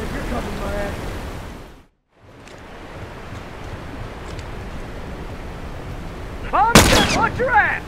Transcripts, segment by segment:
You're covering my ass. Bomb! Watch your ass!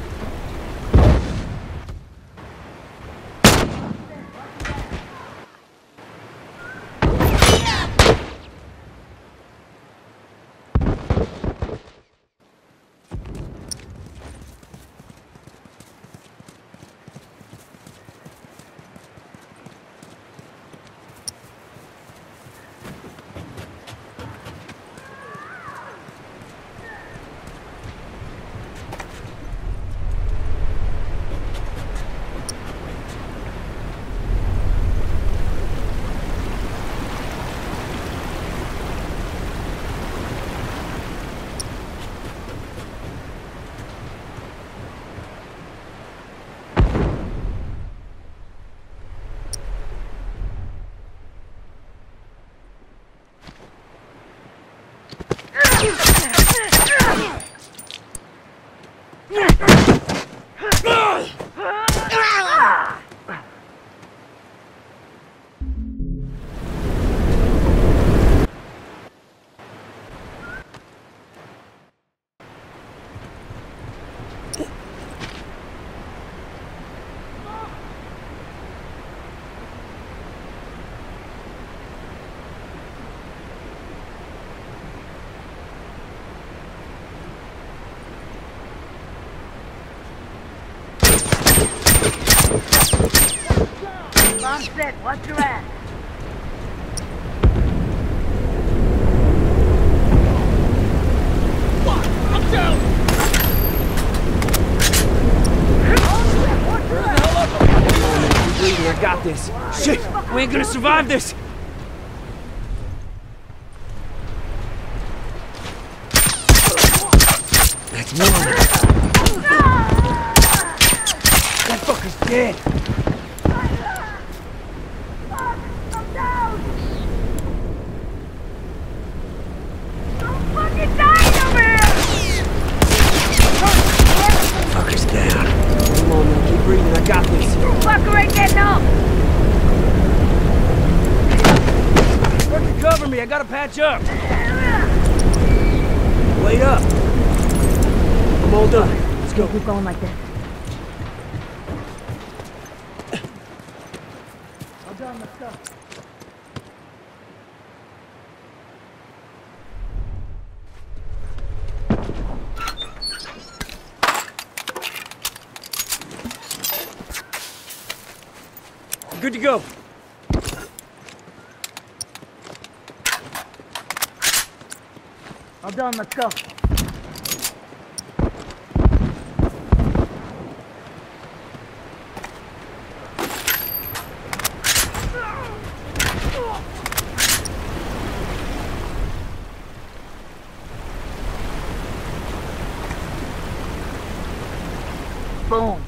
Bomb set, watch your ass. Fuck! I'm down! Where the hell up? Keep breathing, I got this. Shit! We ain't gonna survive this! That's one. That fucker's dead. Fucker's down. Come on, man, keep breathing, I got this. Fucker ain't getting up! Fucking cover me, I gotta patch up. Wait up. I'm all done. Let's go. Keep going like this. I'm done, let's go. Good to go. All done, let's go. Boom.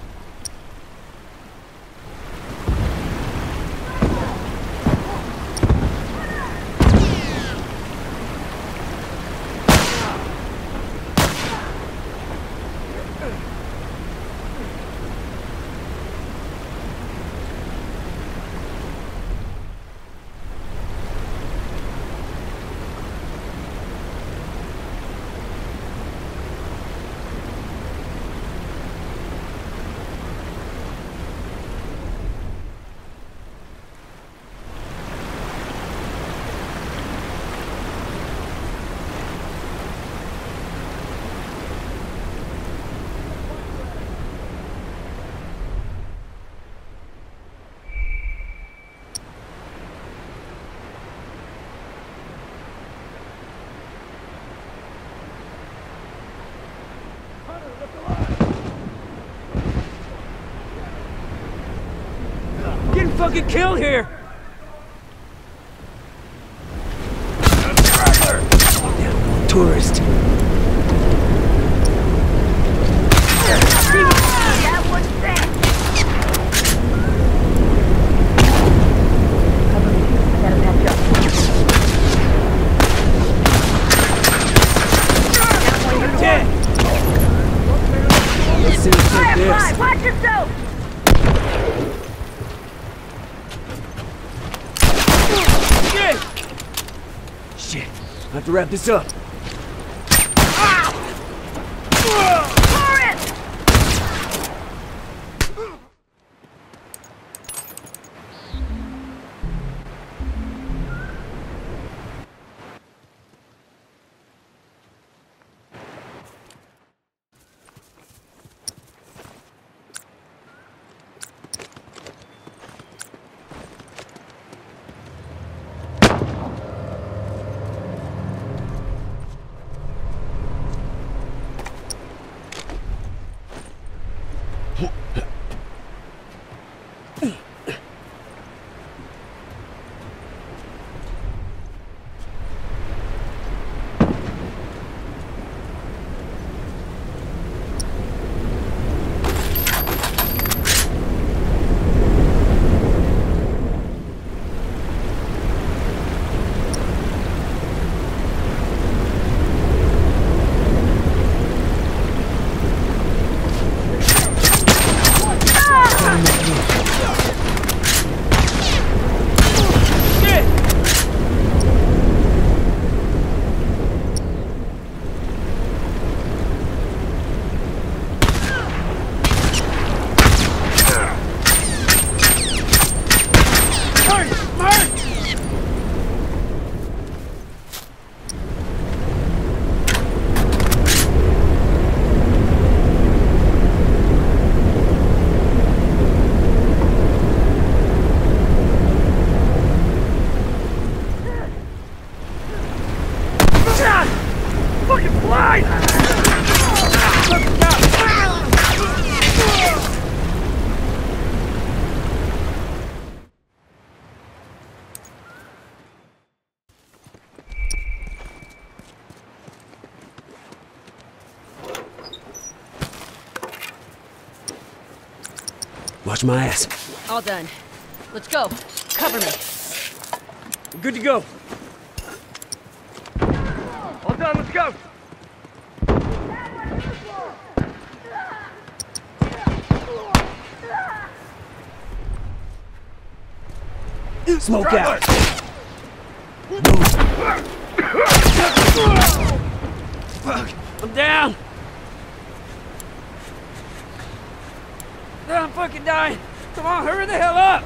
Getting fucking killed here. Damn, tourist. That was sick! Cover me. I gotta patch up. Dead. Let's see who take this. Watch yourself! Shit! I have to wrap this up. Watch my ass. All done. Let's go. Cover me. We're good to go. All done, let's go. Smoke out. Fuck. I'm down. I'm fucking dying. Come on, hurry the hell up.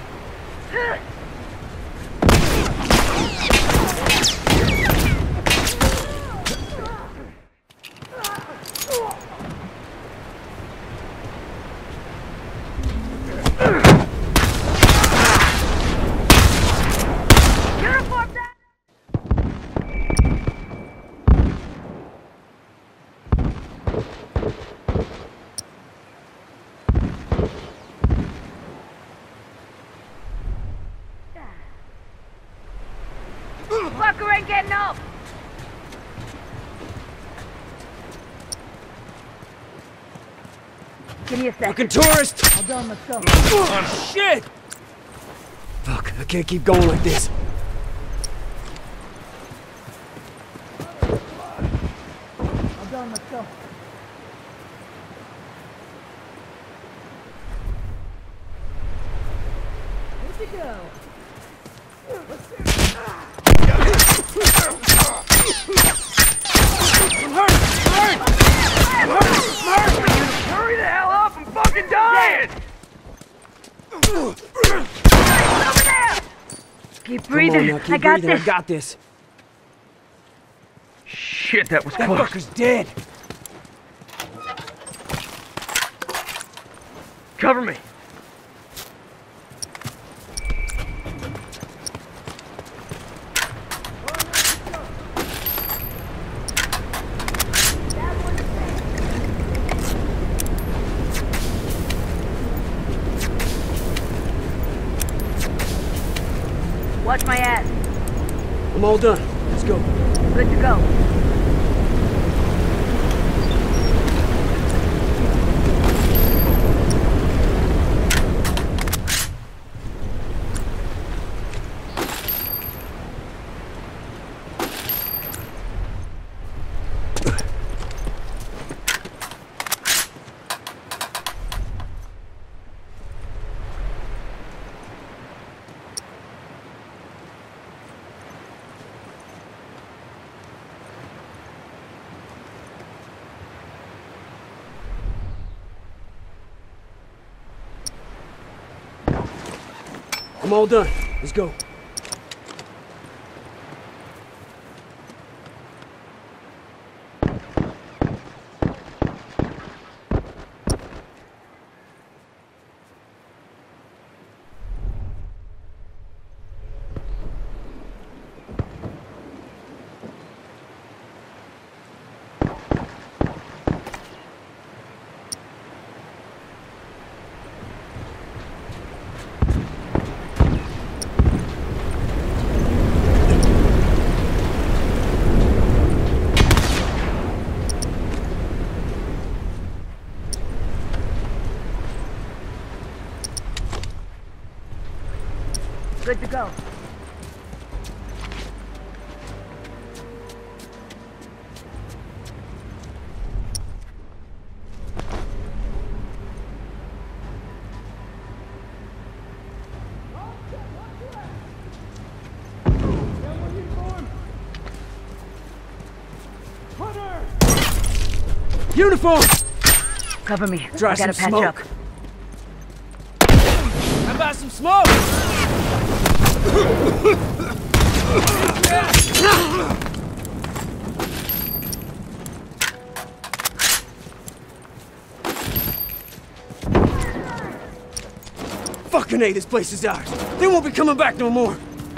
Fucker ain't getting up! Give me a sec. Fucking tourist! All done, let's go. Oh, shit! Fuck, I can't keep going like this. All done, let's go. Where'd you go? Hurry the hell up! I'm fucking dying! Over there! Keep breathing. Come on now, keep I got breathing. this. I got this. Shit, that was That close. fucker's dead. Cover me. Watch my ass. I'm all done. Let's go. Good to go. I'm all done. Let's go. Good to go. Uniform! Cover me. Try I gotta some patch smoke. up. How about some smoke? Fucking A, this place is ours. They won't be coming back no more.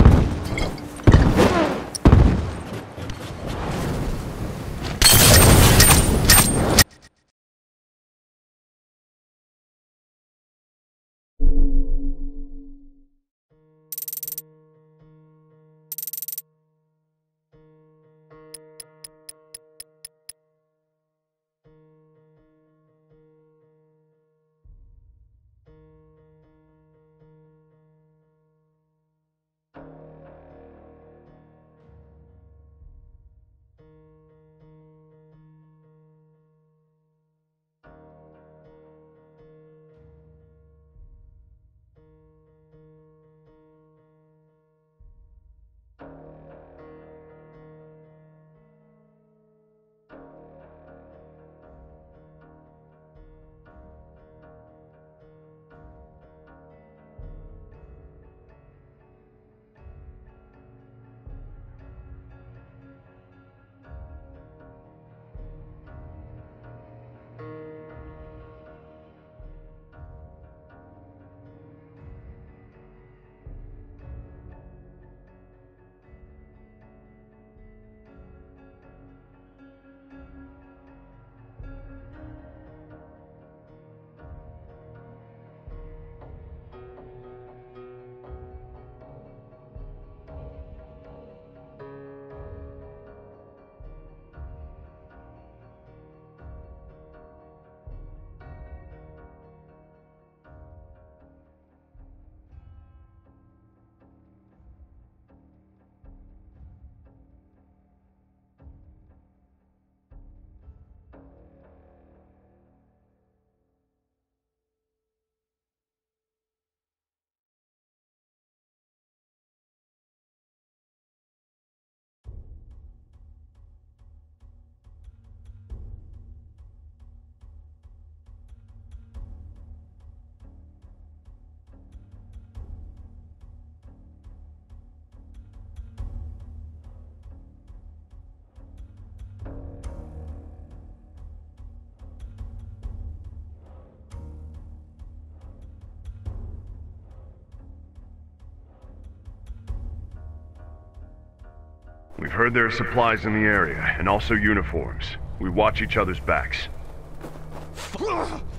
We've heard there are supplies in the area, and also uniforms. We watch each other's backs.